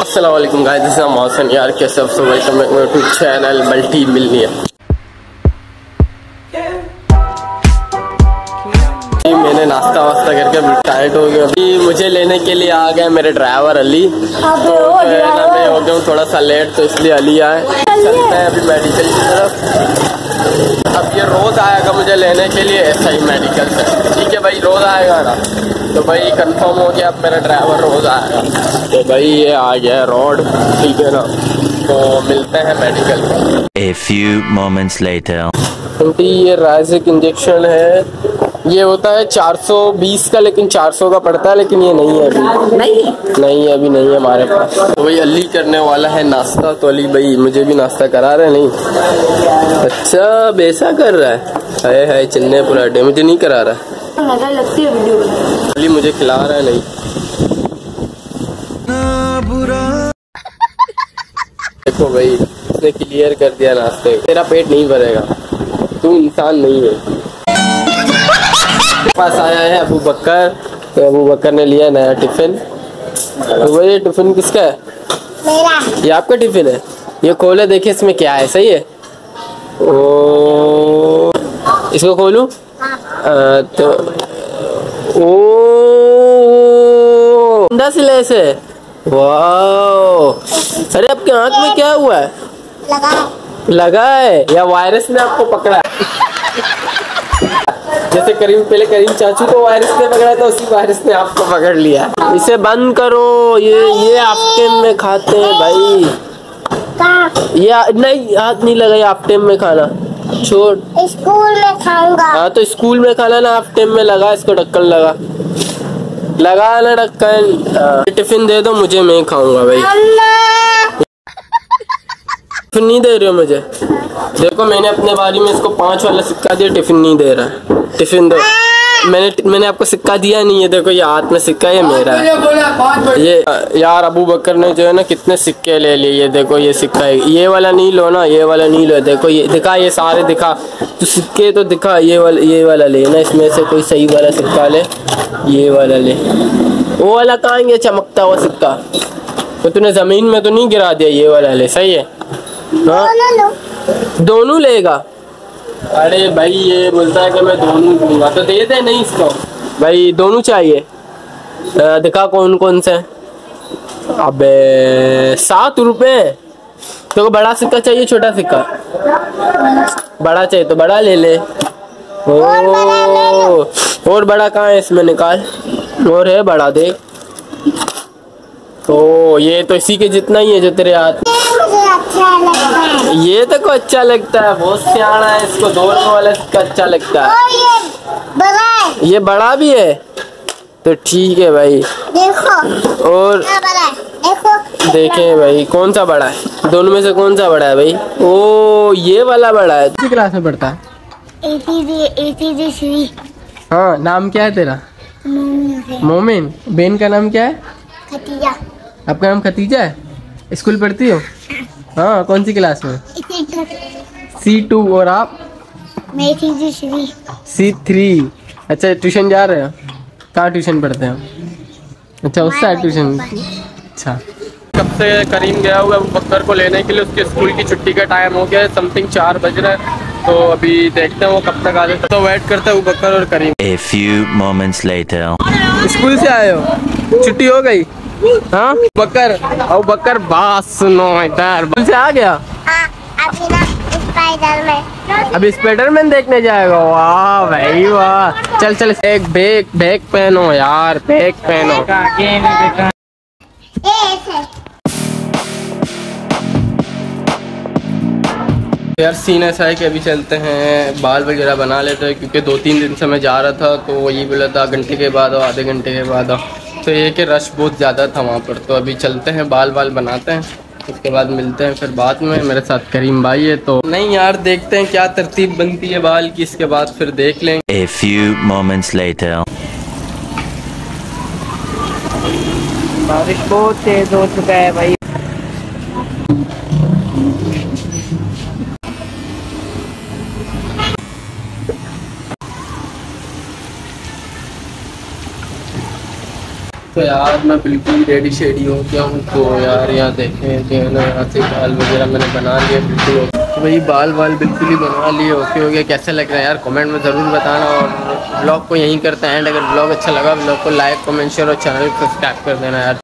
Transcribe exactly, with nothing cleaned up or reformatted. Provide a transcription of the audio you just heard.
अस्सलाम वालेकुम guys, this is मौसन यार, कैसे आप सब? Welcome back to channel multi millionaire. मैंने नाश्ता वास्ता करके टाइट हो गया। अभी मुझे लेने के लिए आ गए मेरे ड्राइवर अली। तो मैं हो गया हूँ थोड़ा सा लेट, तो इसलिए अली आए। चलते हैं अभी मेडिकल की तरफ। अब ये रोज आएगा मुझे लेने के लिए ऐसा ही मेडिकल से। ठीक है भाई, रोज आएगा ना, तो भाई कंफर्म हो गया, अब मेरा ड्राइवर रोज आएगा। तो भाई ये आ गया रोड, ठीक है ना, तो मिलते हैं medical. A few moments later. क्योंकि ये राइजिक इंजेक्शन है, ये होता है चार सौ बीस का, लेकिन चार सौ का पड़ता है, लेकिन ये नहीं है अभी। नहीं नहीं है, अभी नहीं है हमारे पास। तो भाई अली करने वाला है नाश्ता, तो अली भाई मुझे भी नाश्ता करा रहे नहीं? अच्छा बेसा कर रहा है, हाय हाय चिन्ने पूरा डे, मुझे नहीं करा रहा है। लगती है वीडियो अली मुझे खिला रहा है नहीं। देखो भाई उसने क्लियर कर दिया नाश्ते, तेरा पेट नहीं भरेगा, तू इंसान नहीं है। पास आया है अबू बकर, तो अबू बकर ने लिया नया टिफिन। तो भाई ये टिफिन किसका है? मेरा। ये आपका टिफिन है? ये खोले देखिए इसमें क्या है, सही है? ओ इसको खोलूं? हाँ। तो ओ अंडा से, वाह। अरे आपके आँख में क्या हुआ है? लगा लगा है या वायरस ने आपको पकड़ा है? जैसे करीम पहले करीम चाचू को वायरस ने पकड़ा था, उसी वायरस ने आपको पकड़ लिया। इसे बंद करो, ये ये आफ्टेम में खाते हैं भाई। ये नहीं, हाथ नहीं लगा, आफ्टेम में खाना छोड़। स्कूल में खाऊंगा। हाँ तो स्कूल में खाना ना, आफ्टेम में लगा, इसको ढक्कन लगा लगा ना ढक्कन। टिफिन दे दो मुझे, मैं खाऊंगा भाई। टिफिन नहीं दे रहे हो मुझे? देखो मैंने अपने बारी में इसको पांच वाला सिक्का दिया, टिफिन नहीं दे रहा है। टिफिन दो। मैंने मैंने आपको सिक्का दिया नहीं है, देखो ये हाथ में सिक्का है, ये मेरा है। ये यार अबू बकर ने जो है ना कितने सिक्के ले लिए, ये देखो ये सिक्का है, ये वाला नहीं लो ना, ये वाला नहीं लो। देखो ये दिखा, ये सारे दिखा, तो सिक्के तो दिखा, ये वाला ये वाला ले ना, इसमें से कोई सही वाला सिक्का ले, ये वाला ले। वो वाला कहाँ है चमकता हुआ सिक्का? तो तूने जमीन में तो नहीं गिरा दिया, ये वाला ले, सही है? हाँ दोनों लेगा? अरे भाई ये बोलता है कि मैं दोनों दूंगा, तो दे दे नहीं इसको भाई, दोनों चाहिए। दिखा कौन कौन से? अबे सात रुपए। तो बड़ा सिक्का चाहिए छोटा सिक्का? बड़ा चाहिए तो बड़ा ले ले। ओ और बड़ा कहाँ है इसमें, निकाल। और है बड़ा, देख। तो ये तो इसी के जितना ही है जो तेरे हाथ। ये तो को अच्छा लगता है, बहुत सियाना है, इसको दोनों वाला सिक्का अच्छा लगता है। ये बड़ा है। ये बड़ा भी है तो ठीक है भाई। देखो और देखो देखें भाई कौन सा बड़ा है, दोनों में से कौन सा बड़ा है भाई? ओ ये वाला बड़ा है। किस क्लास में पढ़ता है? एटीजी। हाँ नाम क्या है तेरा? मोमिन। बेन का नाम क्या है? खतीजा। आपका नाम खतीजा है? स्कूल पढ़ती हो? हाँ कौन सी क्लास में? C two. और आप? मैं सी थ्री। अच्छा ट्यूशन जा रहे हो? कहाँ ट्यूशन पढ़ते हो? अच्छा उस साइड ट्यूशन। अच्छा कब से करीम गया हुआ है बकर को लेने के लिए, उसके स्कूल की छुट्टी का टाइम हो गया है, समथिंग चार बज रहा है, तो अभी देखते हैं वो कब तक आ जाता है, तो वेट करते हैं बकर और Karim. A few moments later. School से आए हो? छुट्टी हो गई? हाँ बकर और बकर बात सुनो इधर, स्कूल से आ गया? हाँ, अभी ना स्पाइडरमैन। अभी स्पाइडरमैन देखने जाएगा? वाह भाई वाह। चल चल एक बैग बैग पहनो यार, बैग पहनो। यार सीन ऐसा है कि अभी चलते हैं बाल वगैरह बना लेते हैं, क्योंकि दो तीन दिन से मैं जा रहा था, तो वो ये बोला था घंटे के बाद आओ, आधे घंटे के बाद आओ, तो ये कि रश बहुत ज़्यादा था वहाँ पर। तो अभी चलते हैं बाल बाल बनाते हैं, उसके बाद मिलते हैं फिर बाद में। मेरे साथ करीम भाई है, तो नहीं यार देखते हैं क्या तरतीब बनती है बाल की, इसके बाद फिर देख लेंगे। A few moments later. बारिश बहुत तेज हो चुका है भाई। तो यार मैं बिल्कुल ही रेडी शेडी हो गया हूँ। तो यार यहाँ देखें जो है ना, यहाँ से बाल वगैरह मैंने बना लिए बिल्कुल। तो भाई बाल बाल बिल्कुल ही बना लिए, ओके हो गया। कैसे लग रहा है यार कमेंट में ज़रूर बताना। और ब्लॉग को यहीं करते हैं एंड। अगर ब्लॉग अच्छा लगा ब्लॉग को लाइक कमेंट शेयर और चैनल को सब्सक्राइब कर देना यार।